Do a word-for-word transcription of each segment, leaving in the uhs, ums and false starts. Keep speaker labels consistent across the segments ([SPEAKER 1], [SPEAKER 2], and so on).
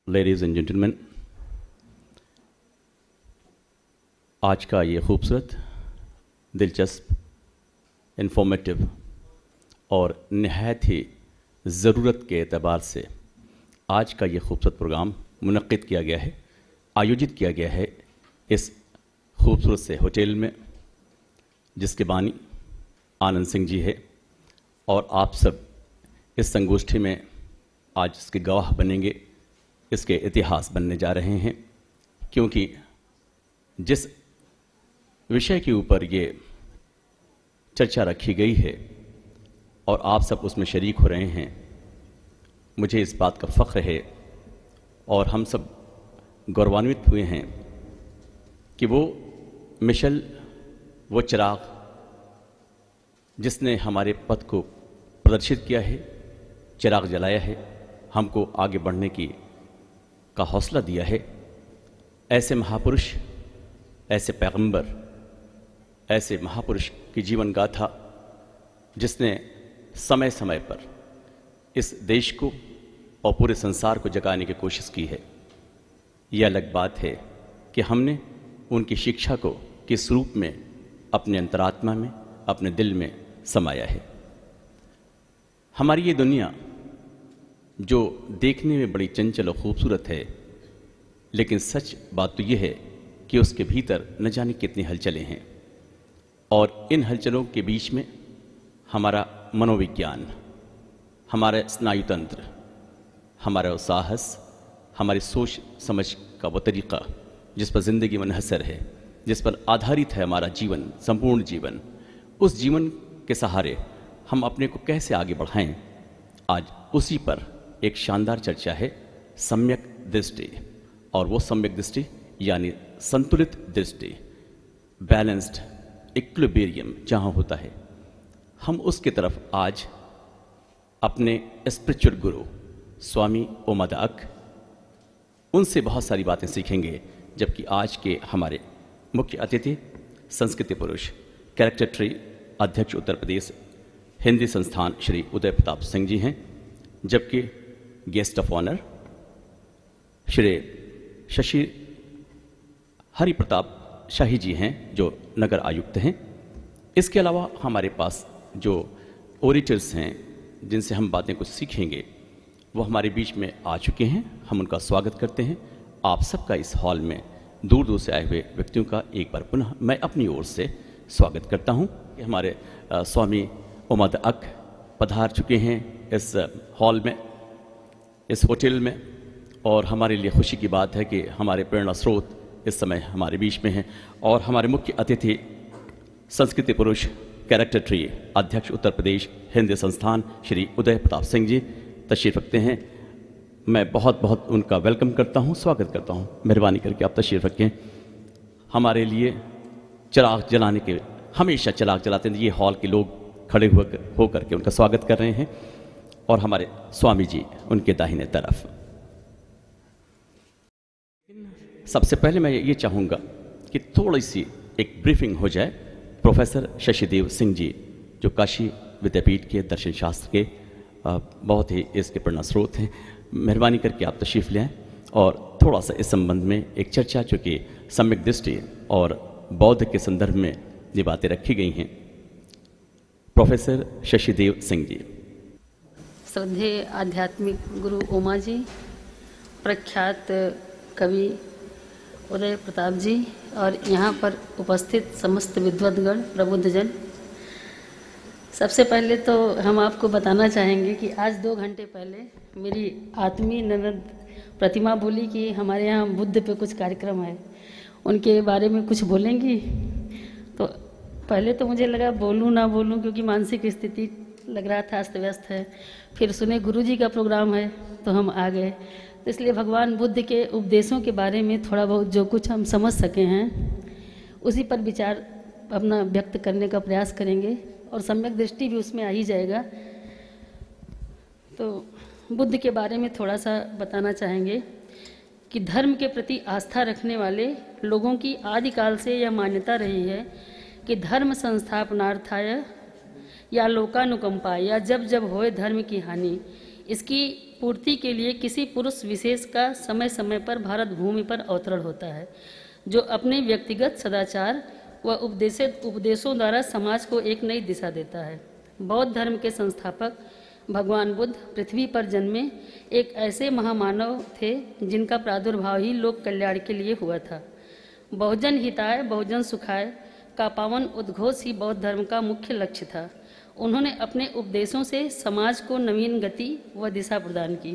[SPEAKER 1] Ladies and gentleman, आज का ये खूबसूरत, दिलचस्प, इन्फॉर्मेटिव और नहायत ही ज़रूरत के एतबार से आज का ये खूबसूरत प्रोग्राम मुनक्किद किया गया है, आयोजित किया गया है इस खूबसूरत से होटल में, जिसके बानी आनंद सिंह जी है। और आप सब इस संगोष्ठी में आज इसके गवाह बनेंगे, इसके इतिहास बनने जा रहे हैं, क्योंकि जिस विषय के ऊपर ये चर्चा रखी गई है और आप सब उसमें शरीक हो रहे हैं, मुझे इस बात का फ़ख्र है और हम सब गौरवान्वित हुए हैं कि वो मिशल, वो चिराग जिसने हमारे पथ को प्रदर्शित किया है, चिराग जलाया है, हमको आगे बढ़ने की का हौसला दिया है, ऐसे महापुरुष, ऐसे पैगंबर, ऐसे महापुरुष की जीवन गाथा जिसने समय समय पर इस देश को और पूरे संसार को जगाने की कोशिश की है। यह अलग बात है कि हमने उनकी शिक्षा को किस रूप में अपने अंतरात्मा में, अपने दिल में समाया है। हमारी ये दुनिया जो देखने में बड़ी चंचल और खूबसूरत है, लेकिन सच बात तो यह है कि उसके भीतर न जाने कितनी हलचलें हैं, और इन हलचलों के बीच में हमारा मनोविज्ञान, हमारा स्नायुतंत्र, हमारा साहस, हमारी सोच समझ का वो तरीक़ा जिस पर ज़िंदगी मुनहसर है, जिस पर आधारित है हमारा जीवन, संपूर्ण जीवन, उस जीवन के सहारे हम अपने को कैसे आगे बढ़ाएं, आज उसी पर एक शानदार चर्चा है, सम्यक दृष्टि। और वो सम्यक दृष्टि यानी संतुलित दृष्टि, बैलेंस्ड इक्विलिब्रियम जहाँ होता है, हम उसकी तरफ आज अपने स्पिरिचुअल गुरु स्वामी ओमादा अक, उनसे बहुत सारी बातें सीखेंगे। जबकि आज के हमारे मुख्य अतिथि संस्कृति पुरुष, कैरेक्टर ट्री अध्यक्ष उत्तर प्रदेश हिंदी संस्थान श्री उदय प्रताप सिंह जी हैं, जबकि guest of honour Shri Shashi Hari Pratap Shahi ji हैं जो नगर आयुक्त हैं। इसके अलावा हमारे पास जो ओरेटर्स हैं जिनसे हम बातें कुछ सीखेंगे, वो हमारे बीच में आ चुके हैं, हम उनका स्वागत करते हैं। आप सबका इस हॉल में दूर दूर से आए हुए व्यक्तियों का एक बार पुनः मैं अपनी ओर से स्वागत करता हूं। हमारे आ, स्वामी ओमादा अक पधार चुके हैं इस हॉल में, इस होटल में, और हमारे लिए खुशी की बात है कि हमारे प्रेरणा स्रोत इस समय हमारे बीच में हैं। और हमारे मुख्य अतिथि संस्कृति पुरुष, कैरेक्टर ट्री अध्यक्ष उत्तर प्रदेश हिंदी संस्थान श्री उदय प्रताप सिंह जी तशरीफ़ रखते हैं। मैं बहुत बहुत उनका वेलकम करता हूं, स्वागत करता हूं। मेहरबानी करके आप तशरीफ़ रखें। हमारे लिए चिराग जलाने के, हमेशा चिराग जलाते हैं, ये हॉल के लोग खड़े होकर होकर के उनका स्वागत कर रहे हैं, और हमारे स्वामी जी उनके दाहिने तरफ। सबसे पहले मैं ये चाहूँगा कि थोड़ी सी एक ब्रीफिंग हो जाए। प्रोफेसर शशिदेव सिंह जी जो काशी विद्यापीठ के दर्शन शास्त्र के बहुत ही इसके प्रेरणा स्रोत हैं, मेहरबानी करके आप तशरीफ़ लें और थोड़ा सा इस संबंध में एक चर्चा, चूँकि सम्यक दृष्टि और बौद्ध के संदर्भ में ये बातें रखी गई हैं। प्रोफेसर शशिदेव सिंह जी।
[SPEAKER 2] श्रद्धेय आध्यात्मिक गुरु ओमा जी, प्रख्यात कवि उदय प्रताप जी, और यहाँ पर उपस्थित समस्त विद्वद्गण, प्रबुद्धजन, सबसे पहले तो हम आपको बताना चाहेंगे कि आज दो घंटे पहले मेरी आत्मीय ननद प्रतिमा बोली कि हमारे यहाँ बुद्ध पे कुछ कार्यक्रम है, उनके बारे में कुछ बोलेंगी। तो पहले तो मुझे लगा बोलूँ ना बोलूँ, क्योंकि मानसिक स्थिति लग रहा था अस्त व्यस्त है। फिर सुने गुरुजी का प्रोग्राम है तो हम आ गए। तो इसलिए भगवान बुद्ध के उपदेशों के बारे में थोड़ा बहुत जो कुछ हम समझ सके हैं उसी पर विचार अपना व्यक्त करने का प्रयास करेंगे, और सम्यक दृष्टि भी उसमें आ ही जाएगा। तो बुद्ध के बारे में थोड़ा सा बताना चाहेंगे कि धर्म के प्रति आस्था रखने वाले लोगों की आदिकाल से यह मान्यता रही है कि धर्म संस्थापनार्थाय या लोकानुकंपा या जब जब होए धर्म की हानि, इसकी पूर्ति के लिए किसी पुरुष विशेष का समय समय पर भारत भूमि पर अवतरण होता है, जो अपने व्यक्तिगत सदाचार व उपदेशित उपदेशों द्वारा समाज को एक नई दिशा देता है। बौद्ध धर्म के संस्थापक भगवान बुद्ध पृथ्वी पर जन्मे एक ऐसे महामानव थे जिनका प्रादुर्भाव ही लोक कल्याण के लिए हुआ था। बहुजन हिताय बहुजन सुखाय का पावन उद्घोष ही बौद्ध धर्म का मुख्य लक्ष्य था। उन्होंने अपने उपदेशों से समाज को नवीन गति व दिशा प्रदान की।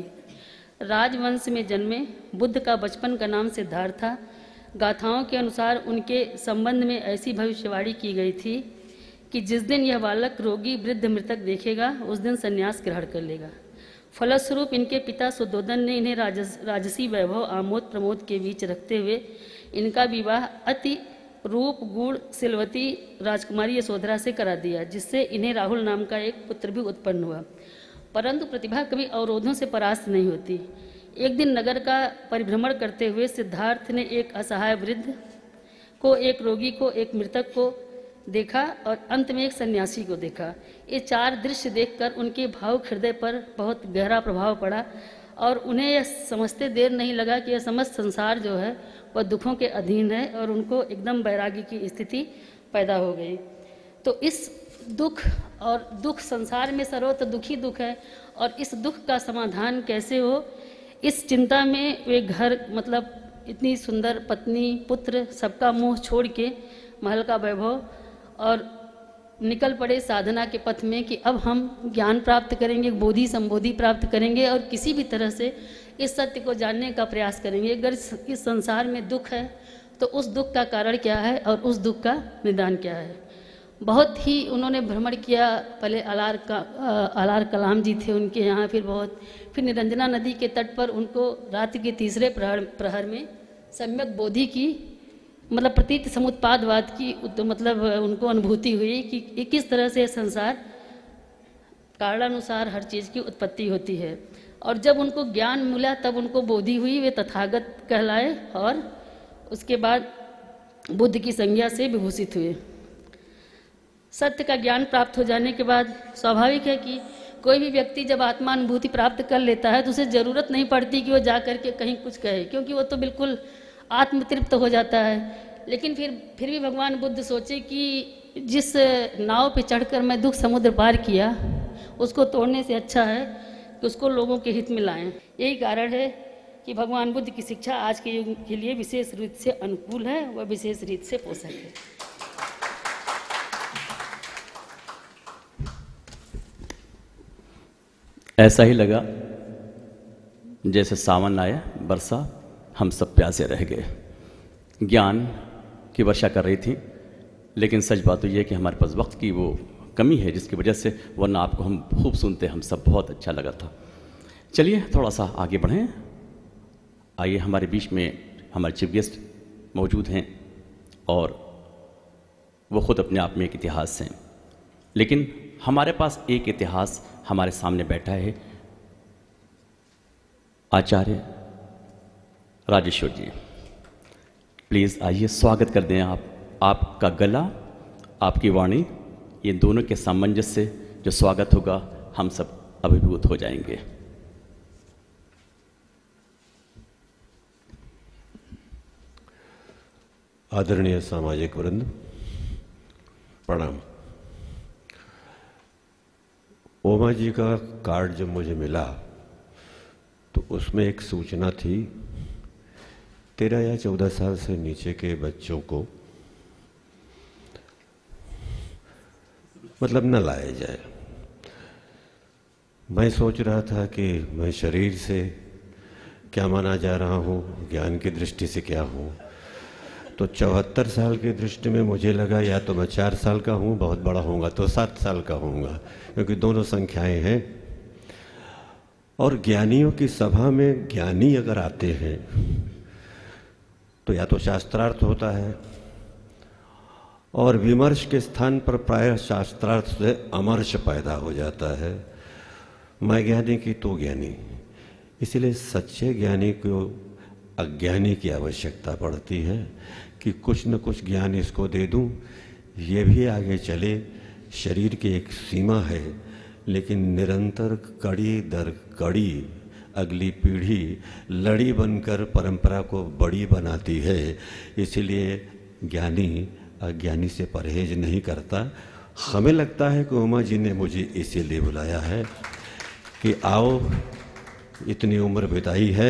[SPEAKER 2] राजवंश में जन्मे बुद्ध का बचपन का नाम सिद्धार्थ था। गाथाओं के अनुसार उनके संबंध में ऐसी भविष्यवाणी की गई थी कि जिस दिन यह बालक रोगी वृद्ध मृतक देखेगा उस दिन संन्यास ग्रहण कर लेगा। फलस्वरूप इनके पिता सुद्धोधन ने इन्हें राजस राजसी वैभव आमोद प्रमोद के बीच रखते हुए इनका विवाह अति रूप गुण सिलवती राजकुमारी यशोधरा से करा दिया, जिससे इन्हें राहुल नाम का एक पुत्र भी उत्पन्न हुआ। परंतु प्रतिभा कभी अवरोधों से परास्त नहीं होती। एक दिन नगर का परिभ्रमण करते हुए सिद्धार्थ ने एक असहाय वृद्ध को, एक रोगी को, एक मृतक को देखा और अंत में एक सन्यासी को देखा। ये चार दृश्य देखकर उनके भावुक हृदय पर बहुत गहरा प्रभाव पड़ा और उन्हें यह समझते देर नहीं लगा कि यह समस्त संसार जो है वह दुखों के अधीन है और उनको एकदम वैराग्य की स्थिति पैदा हो गई। तो इस दुख और दुख संसार में सर्वत्र दुखी दुख है और इस दुख का समाधान कैसे हो, इस चिंता में वे घर मतलब इतनी सुंदर पत्नी पुत्र सबका मुंह छोड़ के महल का वैभव और निकल पड़े साधना के पथ में कि अब हम ज्ञान प्राप्त करेंगे, बोधि संबोधि प्राप्त करेंगे और किसी भी तरह से इस सत्य को जानने का प्रयास करेंगे। अगर इस संसार में दुख है तो उस दुख का कारण क्या है और उस दुख का निदान क्या है। बहुत ही उन्होंने भ्रमण किया। पहले अलार का अलार कलाम जी थे उनके यहाँ, फिर बहुत फिर निरंजना नदी के तट पर उनको रात्रि के तीसरे प्रहर प्रहर में सम्यक बोधि की मतलब प्रतीत समुत्पादवाद की तो मतलब उनको अनुभूति हुई कि किस तरह से संसार कारणानुसार हर चीज़ की उत्पत्ति होती है। और जब उनको ज्ञान मिला तब उनको बोधि हुई, वे तथागत कहलाए और उसके बाद बुद्ध की संज्ञा से विभूषित हुए। सत्य का ज्ञान प्राप्त हो जाने के बाद स्वाभाविक है कि कोई भी व्यक्ति जब आत्मानुभूति प्राप्त कर लेता है तो उसे ज़रूरत नहीं पड़ती कि वो जा कर के कहीं कुछ कहे, क्योंकि वो तो बिल्कुल आत्मतृप्त हो जाता है। लेकिन फिर फिर भी भगवान बुद्ध सोचे कि जिस नाव पे चढ़कर मैं दुख समुद्र पार किया उसको तोड़ने से अच्छा है कि उसको लोगों के हित में लाएं। यही कारण है कि भगवान बुद्ध की शिक्षा आज के युग के लिए विशेष रीत से अनुकूल है व विशेष रीत से पोषक है।
[SPEAKER 1] ऐसा ही लगा जैसे सावन आया, बरसा, हम सब प्यासे रह गए। ज्ञान की वर्षा कर रही थी, लेकिन सच बात तो यह है कि हमारे पास वक्त की वो कमी है जिसकी वजह से, वरना आपको हम खूब सुनते, हम सब बहुत अच्छा लगा था। चलिए थोड़ा सा आगे बढ़ें। आइए, हमारे बीच में हमारे चीफ गेस्ट मौजूद हैं और वो ख़ुद अपने आप में एक इतिहास हैं, लेकिन हमारे पास एक इतिहास हमारे सामने बैठा है। आचार्य राजेश्वर जी, प्लीज़ आइए, स्वागत कर दें आप। आपका गला, आपकी वाणी, ये दोनों के सामंजस्य से जो स्वागत होगा हम सब अभिभूत हो जाएंगे।
[SPEAKER 3] आदरणीय सामाजिक वृंद, प्रणाम। ओमा जी का कार्ड जब मुझे मिला तो उसमें एक सूचना थी, तेरह या चौदह साल से नीचे के बच्चों को मतलब न लाया जाए। मैं सोच रहा था कि मैं शरीर से क्या माना जा रहा हूँ, ज्ञान की दृष्टि से क्या हूँ। तो चौहत्तर साल की दृष्टि में मुझे लगा या तो मैं चार साल का हूँ, बहुत बड़ा होऊंगा तो सात साल का होऊंगा, क्योंकि दोनों संख्याएं हैं। और ज्ञानियों की सभा में ज्ञानी अगर आते हैं तो या तो शास्त्रार्थ होता है, और विमर्श के स्थान पर प्रायः शास्त्रार्थ से अमर्ष पैदा हो जाता है। मैं ज्ञानी की तो ज्ञानी, इसलिए सच्चे ज्ञानी को अज्ञानी की आवश्यकता पड़ती है कि कुछ न कुछ ज्ञान इसको दे दूं, ये भी आगे चले। शरीर की एक सीमा है, लेकिन निरंतर कड़ी दर कड़ी अगली पीढ़ी लड़ी बनकर परंपरा को बड़ी बनाती है। इसलिए ज्ञानी अज्ञानी से परहेज नहीं करता। हमें लगता है कि उमा जी ने मुझे इसीलिए बुलाया है कि आओ, इतनी उम्र बिताई है,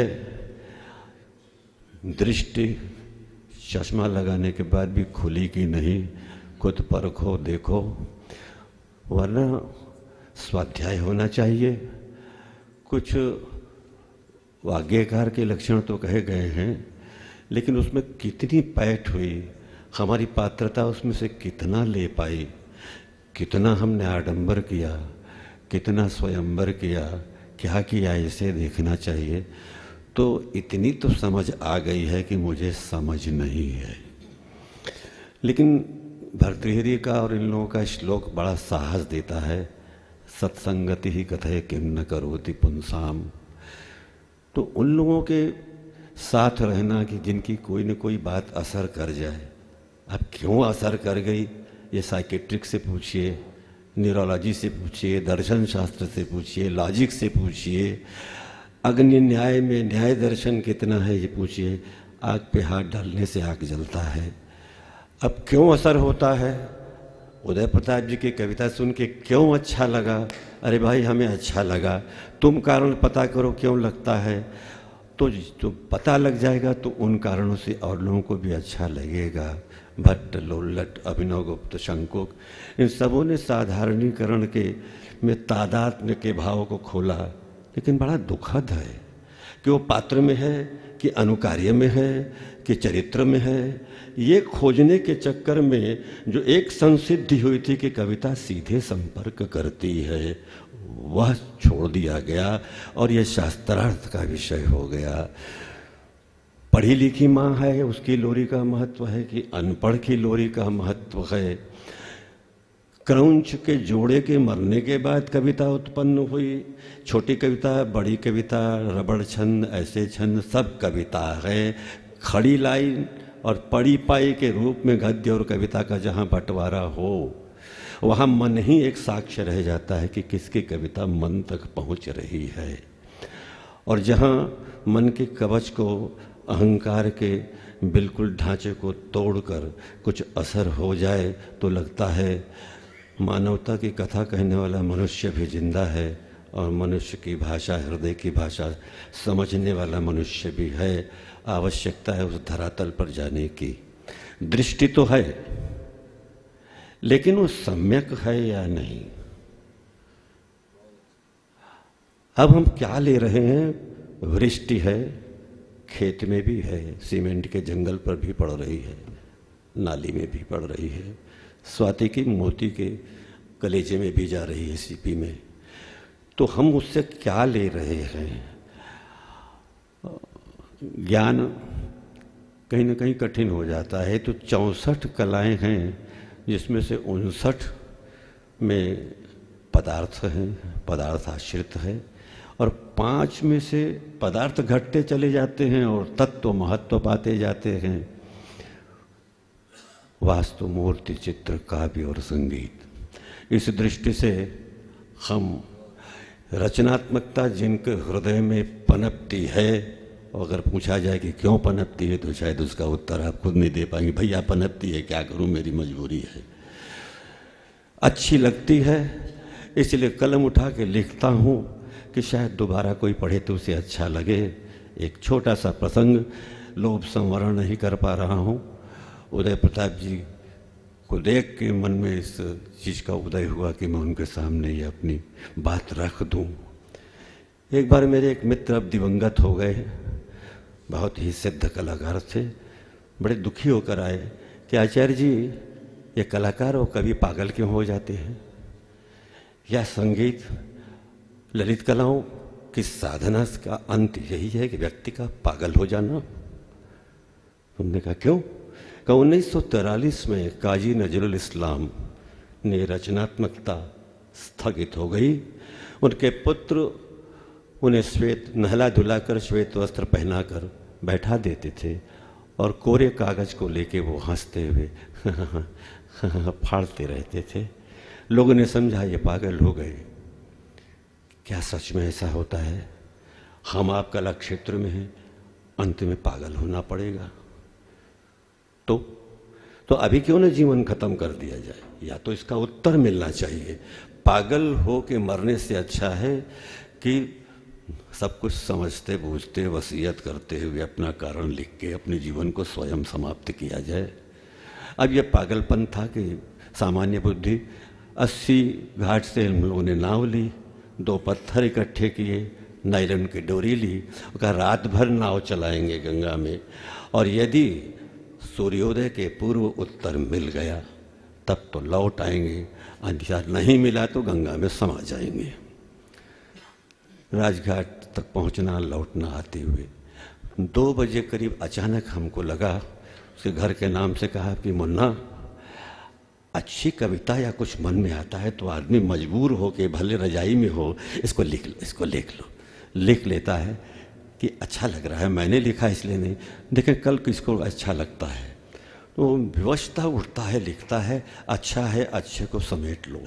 [SPEAKER 3] दृष्टि चश्मा लगाने के बाद भी खुली कि नहीं, खुद परखो देखो, वरना स्वाध्याय होना चाहिए। कुछ वाग्यकार के लक्षण तो कहे गए हैं, लेकिन उसमें कितनी पैठ हुई, हमारी पात्रता उसमें से कितना ले पाई, कितना हमने आडंबर किया, कितना स्वयंवर किया, क्या किया, इसे देखना चाहिए। तो इतनी तो समझ आ गई है कि मुझे समझ नहीं है। लेकिन भर्तृहरि का और इन लोगों का श्लोक बड़ा साहस देता है, सत्संगति ही कथय किम न करोति पुंसाम। तो उन लोगों के साथ रहना कि जिनकी कोई न कोई बात असर कर जाए। अब क्यों असर कर गई, ये साइकेट्रिक से पूछिए, न्यूरोलॉजी से पूछिए, दर्शन शास्त्र से पूछिए, लॉजिक से पूछिए, अग्नि न्याय में न्याय दर्शन कितना है ये पूछिए। आग पे हाथ डालने से आग जलता है। अब क्यों असर होता है, उदय प्रताप जी की कविता सुन के क्यों अच्छा लगा, अरे भाई हमें अच्छा लगा, तुम कारण पता करो क्यों लगता है। तो जो पता लग जाएगा तो उन कारणों से और लोगों को भी अच्छा लगेगा। भट्ट, लोल्लट, अभिनव गुप्त, शंकुक, इन सबों ने साधारणीकरण के में तादात्म्य के भाव को खोला। लेकिन बड़ा दुखद है कि वो पात्र में है कि अनुकार्य में है कि चरित्र में है, ये खोजने के चक्कर में जो एक संसिद्धि हुई थी कि कविता सीधे संपर्क करती है, वह छोड़ दिया गया और यह शास्त्रार्थ का विषय हो गया। पढ़ी लिखी माँ है उसकी लोरी का महत्व है कि अनपढ़ की लोरी का महत्व है। क्रौंच के जोड़े के मरने के बाद कविता उत्पन्न हुई, छोटी कविता, बड़ी कविता, रबड़ छंद, ऐसे छंद, सब कविता है। खड़ी लाइन और पड़ी पाई के रूप में गद्य और कविता का जहाँ बंटवारा हो, वहाँ मन ही एक साक्ष्य रह जाता है कि किसकी कविता मन तक पहुँच रही है। और जहाँ मन के कवच को, अहंकार के बिल्कुल ढांचे को तोड़कर कुछ असर हो जाए तो लगता है मानवता की कथा कहने वाला मनुष्य भी जिंदा है और मनुष्य की भाषा, हृदय की भाषा समझने वाला मनुष्य भी है। आवश्यकता है उस धरातल पर जाने की। दृष्टि तो है, लेकिन वो सम्यक है या नहीं। अब हम क्या ले रहे हैं, वृष्टि है, खेत में भी है, सीमेंट के जंगल पर भी पड़ रही है, नाली में भी पड़ रही है, स्वाति की मोती के कलेजे में भी जा रही है, सीपी में। तो हम उससे क्या ले रहे हैं। ज्ञान कहीं ना कहीं कठिन हो जाता है। तो चौंसठ कलाएं हैं जिसमें से उनसठ में पदार्थ हैं, पदार्थ आश्रित है, और पांच में से पदार्थ घटते चले जाते हैं और तत्व महत्व पाते जाते हैं। वास्तु, मूर्ति, चित्र, काव्य और संगीत। इस दृष्टि से हम रचनात्मकता जिनके हृदय में पनपती है, और अगर पूछा जाए कि क्यों पनपती है तो शायद उसका उत्तर आप खुद नहीं दे पाएंगे। भैया पनपती है, क्या करूं, मेरी मजबूरी है। अच्छी लगती है इसलिए कलम उठा के लिखता हूं कि शायद दोबारा कोई पढ़े तो उसे अच्छा लगे। एक छोटा सा प्रसंग, लोभ संवरण नहीं कर पा रहा हूं। उदय प्रताप जी को देख के मन में इस चीज़ का उदय हुआ कि मैं उनके सामने ये अपनी बात रख दूं। एक बार मेरे एक मित्र अब दिवंगत हो गए, बहुत ही सिद्ध कलाकार थे, बड़े दुखी होकर आए कि आचार्य जी ये कलाकार और कभी पागल क्यों हो जाते हैं, या संगीत ललित कलाओं की साधना का अंत यही है कि व्यक्ति का पागल हो जाना। तुमने कहा क्यों? कहा उन्नीस सौ तिरालीस में काजी नजरुल इस्लाम ने रचनात्मकता स्थगित हो गई। उनके पुत्र उन्हें श्वेत नहला धुलाकर श्वेत वस्त्र पहनाकर बैठा देते थे और कोरे कागज को लेके वो हंसते हुए फाड़ते रहते थे। लोगों ने समझा ये पागल हो गए। क्या सच में ऐसा होता है? हम आप कला क्षेत्र में हैं, अंत में पागल होना पड़ेगा। तो तो अभी क्यों ना जीवन खत्म कर दिया जाए? या तो इसका उत्तर मिलना चाहिए। पागल हो के मरने से अच्छा है कि सब कुछ समझते बूझते वसीयत करते हुए अपना कारण लिख के अपने जीवन को स्वयं समाप्त किया जाए। अब यह पागलपन था कि सामान्य बुद्धि, अस्सी घाट से हम लोगों ने नाव ली, दो पत्थर इकट्ठे किए, नायलॉन की डोरी ली, कहा रात भर नाव चलाएंगे गंगा में, और यदि सूर्योदय के पूर्व उत्तर मिल गया तब तो लौट आएंगे, अंधेरा नहीं मिला तो गंगा में समा जाएंगे। राजघाट तक पहुंचना लौटना आते हुए दो बजे करीब अचानक हमको लगा, उसके घर के नाम से कहा कि मुन्ना, अच्छी कविता या कुछ मन में आता है तो आदमी मजबूर हो के भले रजाई में हो इसको लिख लो, इसको लिख लो। लिख लेता है कि अच्छा लग रहा है, मैंने लिखा इसलिए नहीं, देखें कल किसको अच्छा लगता है तो विवशता उठता है, लिखता है, अच्छा है, अच्छे को समेट लो।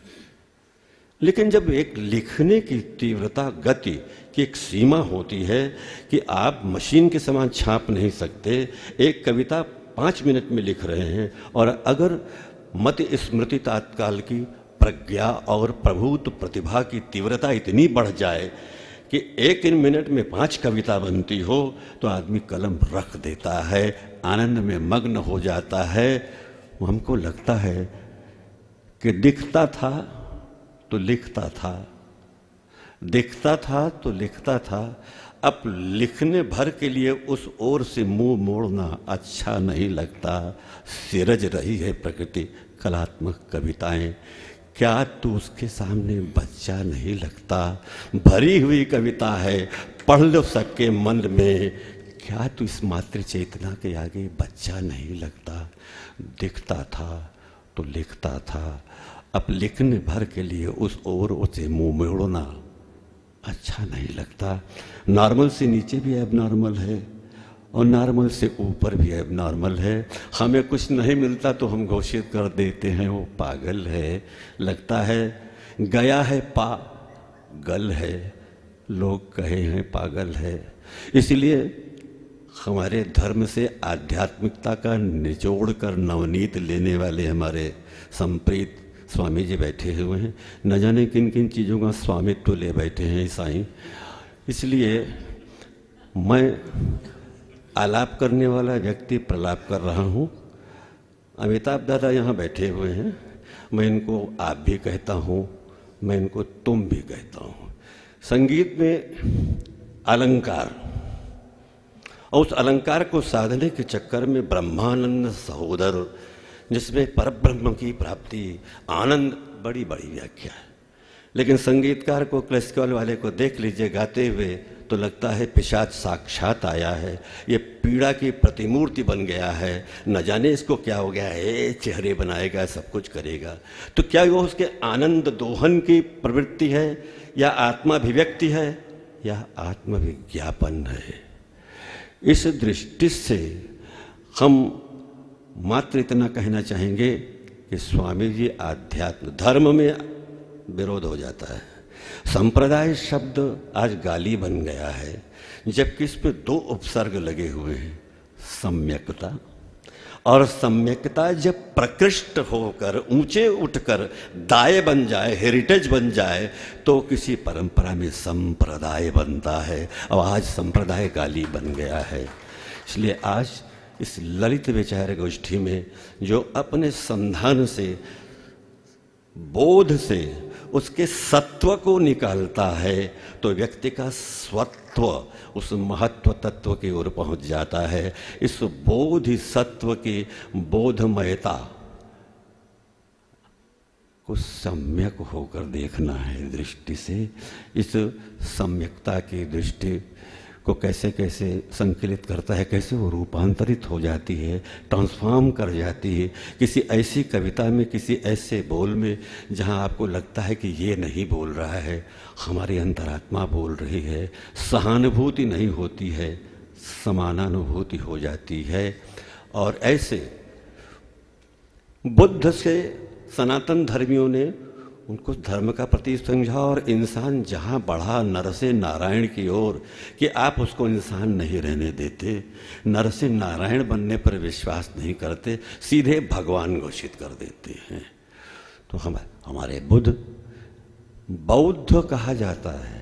[SPEAKER 3] लेकिन जब एक लिखने की तीव्रता, गति की एक सीमा होती है कि आप मशीन के समान छाप नहीं सकते। एक कविता पाँच मिनट में लिख रहे हैं और अगर मत स्मृति तात्काल की प्रज्ञा और प्रभुत्व प्रतिभा की तीव्रता इतनी बढ़ जाए कि एक इन मिनट में पांच कविता बनती हो तो आदमी कलम रख देता है, आनंद में मग्न हो जाता है। हमको लगता है कि दिखता था तो लिखता था, दिखता था तो लिखता था। अब लिखने भर के लिए उस ओर से मुंह मोड़ना अच्छा नहीं लगता। सिरज रही है प्रकृति कलात्मक कविताएं, क्या तू उसके सामने बच्चा नहीं लगता? भरी हुई कविता है, पढ़ लो सबके मन में, क्या तू इस मातृ चेतना के आगे बच्चा नहीं लगता? दिखता था तो लिखता था, अब लिखने भर के लिए उस ओर उसे मुंह मोड़ना अच्छा नहीं लगता। नॉर्मल से नीचे भी अब नॉर्मल है और नॉर्मल से ऊपर भी अब नॉर्मल है। हमें कुछ नहीं मिलता तो हम घोषित कर देते हैं वो पागल है। लगता है गया है पागल है, लोग कहे हैं पागल है। इसलिए हमारे धर्म से आध्यात्मिकता का निचोड़ कर नवनीत लेने वाले हमारे संप्रीत स्वामी जी बैठे हुए हैं। न जाने किन किन चीज़ों का स्वामित्व तो ले बैठे हैं ईसाई। इसलिए मैं आलाप करने वाला व्यक्ति प्रलाप कर रहा हूँ। अमिताभ दादा यहाँ बैठे हुए हैं, मैं इनको आप भी कहता हूँ, मैं इनको तुम भी कहता हूँ। संगीत में अलंकार और उस अलंकार को साधने के चक्कर में ब्रह्मानंद सहोदर, जिसमें परब्रह्म की प्राप्ति आनंद, बड़ी बड़ी व्याख्या है। लेकिन संगीतकार को, क्लासिकल वाले को देख लीजिए गाते हुए तो लगता है पिशाच साक्षात आया है, ये पीड़ा की प्रतिमूर्ति बन गया है, न जाने इसको क्या हो गया है, चेहरे बनाएगा, सब कुछ करेगा। तो क्या वो उसके आनंद दोहन की प्रवृत्ति है या आत्माभिव्यक्ति है या आत्मविज्ञापन है? इस दृष्टि से हम मात्र इतना कहना चाहेंगे कि स्वामी जी आध्यात्म धर्म में विरोध हो जाता है। संप्रदाय शब्द आज गाली बन गया है, जबकि इस पे दो उपसर्ग लगे हुए हैं, सम्यकता। और सम्यकता जब प्रकृष्ट होकर ऊंचे उठकर दाय बन जाए, हेरिटेज बन जाए, तो किसी परंपरा में संप्रदाय बनता है। और आज संप्रदाय गाली बन गया है। इसलिए आज इस ललित विचार गोष्ठी में जो अपने संधान से, बोध से उसके सत्व को निकालता है तो व्यक्ति का स्वत्व उस महत्व तत्व की ओर पहुंच जाता है। इस बोधि सत्व की बोधमयता को सम्यक होकर देखना है दृष्टि से। इस सम्यकता की दृष्टि को कैसे कैसे संकलित करता है, कैसे वो रूपांतरित हो जाती है, ट्रांसफॉर्म कर जाती है किसी ऐसी कविता में, किसी ऐसे बोल में जहाँ आपको लगता है कि ये नहीं बोल रहा है, हमारी अंतरात्मा बोल रही है। सहानुभूति नहीं होती है, समानानुभूति हो जाती है। और ऐसे बुद्ध से सनातन धर्मियों ने उनको धर्म का प्रतीक समझा और इंसान जहाँ बढ़ा नर से नारायण की ओर कि आप उसको इंसान नहीं रहने देते, नर से नारायण बनने पर विश्वास नहीं करते, सीधे भगवान घोषित कर देते हैं। तो हम हमारे बुद्ध बौद्ध कहा जाता है,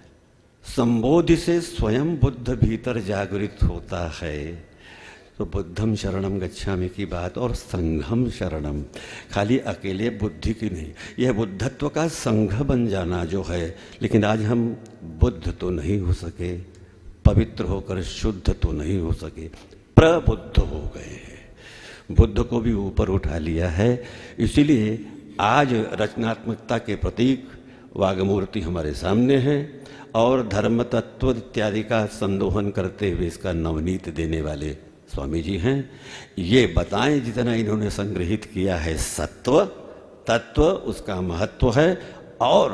[SPEAKER 3] संबोधि से स्वयं बुद्ध भीतर जागृत होता है। तो बुद्धम शरणम गच्छामि की बात और संघम शरणम, खाली अकेले बुद्धि की नहीं, यह बुद्धत्व का संघ बन जाना जो है। लेकिन आज हम बुद्ध तो नहीं हो सके, पवित्र होकर शुद्ध तो नहीं हो सके, प्रबुद्ध हो गए हैं, बुद्ध को भी ऊपर उठा लिया है। इसीलिए आज रचनात्मकता के प्रतीक वागमूर्ति हमारे सामने है और धर्म तत्व इत्यादि का संदोहन करते हुए इसका नवनीत देने वाले स्वामी जी हैं। ये बताएं जितना इन्होंने संग्रहित किया है सत्व तत्व, उसका महत्व है, और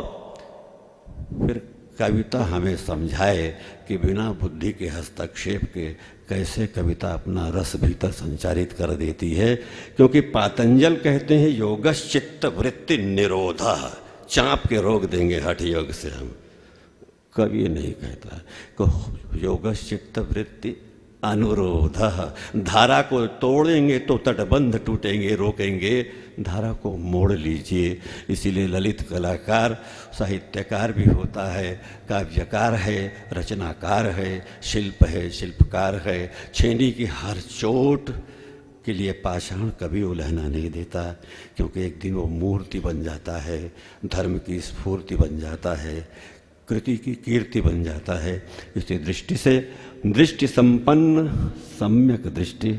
[SPEAKER 3] फिर कविता हमें समझाए कि बिना बुद्धि के हस्तक्षेप के कैसे कविता अपना रस भीतर संचारित कर देती है। क्योंकि पातंजल कहते हैं योगश्चित्त वृत्ति निरोधा, चाँप के रोक देंगे हठ योग से हम, कभी नहीं कहता कि योगश्चित्त वृत्ति अनुरोध, धारा को तोड़ेंगे तो तटबंध टूटेंगे, रोकेंगे, धारा को मोड़ लीजिए। इसीलिए ललित कलाकार साहित्यकार भी होता है, काव्यकार है, रचनाकार है, शिल्प है, शिल्पकार है। छेनी की हर चोट के लिए पाषाण कभी उलहना नहीं देता, क्योंकि एक दिन वो मूर्ति बन जाता है, धर्म की स्फूर्ति बन जाता है, कृति की कीर्ति बन जाता है। इसी दृष्टि से दृष्टि संपन्न सम्यक दृष्टि,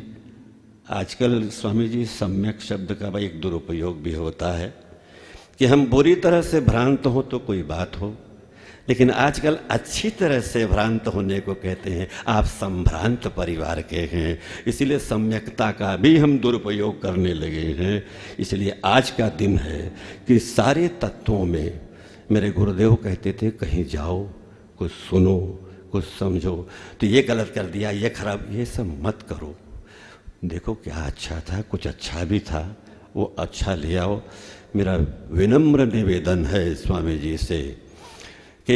[SPEAKER 3] आजकल स्वामी जी सम्यक शब्द का भाई एक दुरुपयोग भी होता है कि हम बुरी तरह से भ्रांत हो तो कोई बात हो, लेकिन आजकल अच्छी तरह से भ्रांत होने को कहते हैं आप संभ्रांत परिवार के हैं। इसलिए सम्यकता का भी हम दुरुपयोग करने लगे हैं। इसलिए आज का दिन है कि सारे तत्वों में, मेरे गुरुदेव कहते थे कहीं जाओ कुछ सुनो कुछ समझो, तो ये गलत कर दिया, ये खराब, ये सब मत करो। देखो क्या अच्छा था, कुछ अच्छा भी था, वो अच्छा ले आओ। मेरा विनम्र निवेदन है स्वामी जी से कि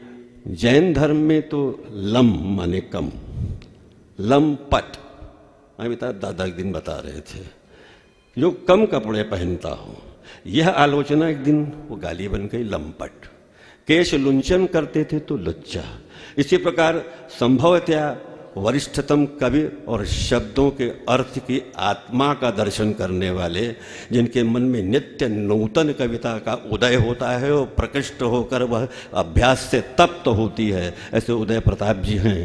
[SPEAKER 3] जैन धर्म में तो लम माने कम, लम पट, मैं बता दादा एक दिन बता रहे थे, जो कम कपड़े पहनता हो, यह आलोचना एक दिन वो गाली बन गई लंपट। केश लुंचन करते थे तो लुच्चा। इसी प्रकार संभवतया वरिष्ठतम कवि और शब्दों के अर्थ की आत्मा का दर्शन करने वाले, जिनके मन में नित्य नूतन कविता का उदय होता है और प्रकृष्ट होकर वह अभ्यास से तप्त होती है, ऐसे उदय प्रताप जी हैं।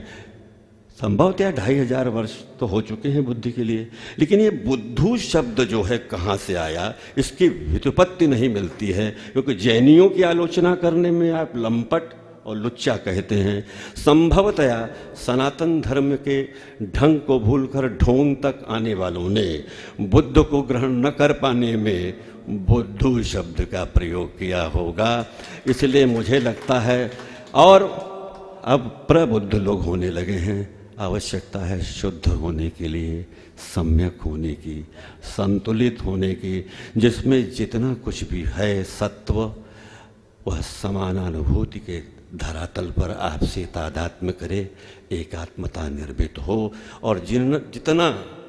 [SPEAKER 3] संभवतः ढाई हजार वर्ष तो हो चुके हैं बुद्धि के लिए, लेकिन ये बुद्धू शब्द जो है कहाँ से आया, इसकी व्युत्पत्ति नहीं मिलती है। क्योंकि जैनियों की आलोचना करने में आप लंपट और लुच्चा कहते हैं। संभवतया सनातन धर्म के ढंग को भूलकर ढोंग तक आने वालों ने बुद्ध को ग्रहण न कर पाने में बुद्धू शब्द का प्रयोग किया होगा। इसलिए मुझे लगता है, और अब प्रबुद्ध लोग होने लगे हैं, आवश्यकता है शुद्ध होने के लिए, सम्यक होने की, संतुलित होने की, जिसमें जितना कुछ भी है सत्व वह समानानुभूति के धरातल पर आपसे तादात्म्य करे, एकात्मता निर्मित हो। और जिन जितना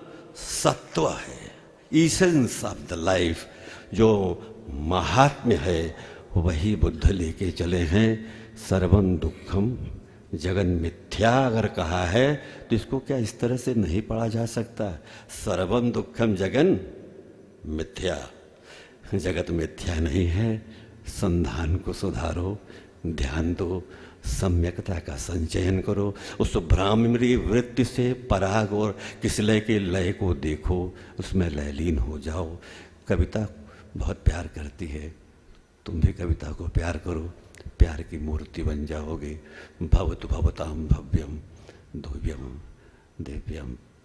[SPEAKER 3] सत्व है, ईसेंस ऑफ द लाइफ, जो महात्म्य है, वही बुद्ध लेके चले हैं। सर्वं दुखम जगन मिथ्या अगर कहा है तो इसको क्या इस तरह से नहीं पढ़ा जा सकता? सर्वं दुखम जगन मिथ्या, जगत मिथ्या नहीं है। संधान को सुधारो, ध्यान दो, सम्यकता का संचयन करो, उस भ्रामरी वृत्ति से पराग और किसलय के लय को देखो, उसमें लयलीन हो जाओ। कविता बहुत प्यार करती है, तुम भी कविता को प्यार करो, प्यार की मूर्ति बन जाओगे। भवतु भवताम भव्यम दिव्यम दिव्यम